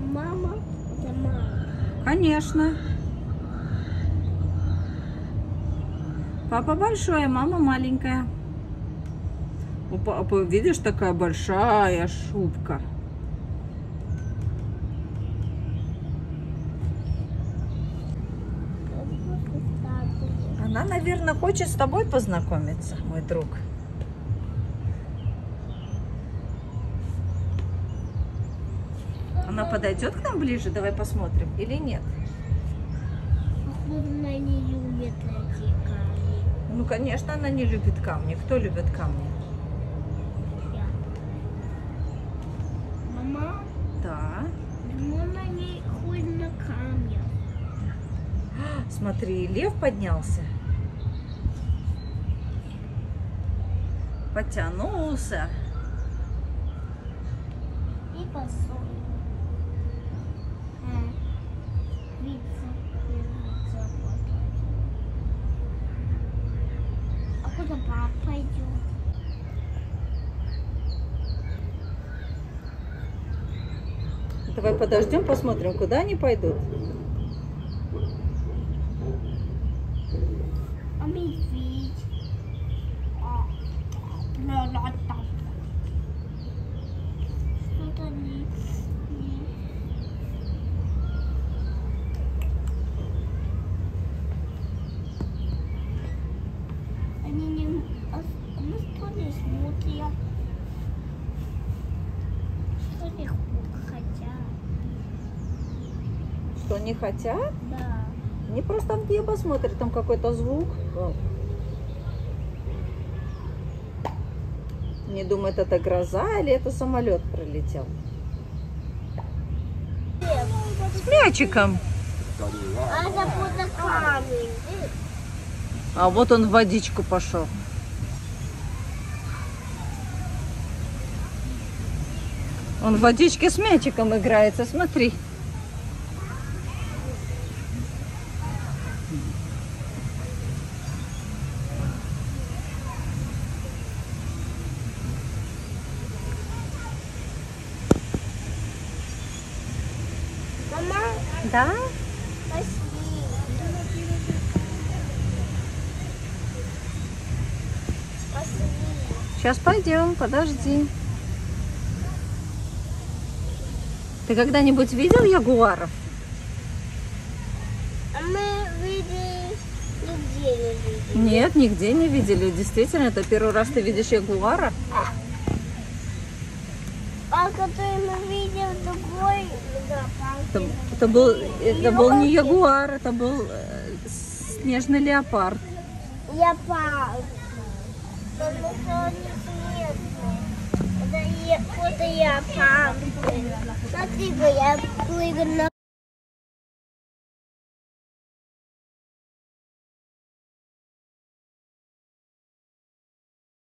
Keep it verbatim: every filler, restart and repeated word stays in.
мама, это мама. Конечно. Папа большой, а мама маленькая. У папы, видишь, такая большая шубка. Она, наверное, хочет с тобой познакомиться, мой друг. Она подойдет к нам ближе? Давай посмотрим. Или нет? Она не любит эти камни. Ну, конечно, она не любит камни. Кто любит камни? Я. Мама, Да. она не ходит на камнях. Смотри, лев поднялся. Потянулся. И посол. А куда папа пойдет? Давай подождем, посмотрим, куда они пойдут. А медведь? А, ла-ла, там. Что-то не... не... Они не... а с- ну что не смотрят? Что не хотят? Что, не хотят? Да. Они просто в небо смотрят, там какой-то звук. Не думают, это гроза или это самолет пролетел. С мячиком. А это будет камень. А вот он в водичку пошел. Он в водичке с мячиком играется, смотри. Мама, Да? пошли. Пошли. Сейчас пойдем, подожди. Ты когда-нибудь видел ягуаров? А мы видели, нигде не видели. Нет, нигде не видели. Действительно, это первый раз ты видишь ягуара? А который мы видели другой Это, это был, это был не ягуар, это был э, снежный леопард. леопард. Потому что он не снежный. Это е- фото леопард. Смотри-ка, я прыгаю на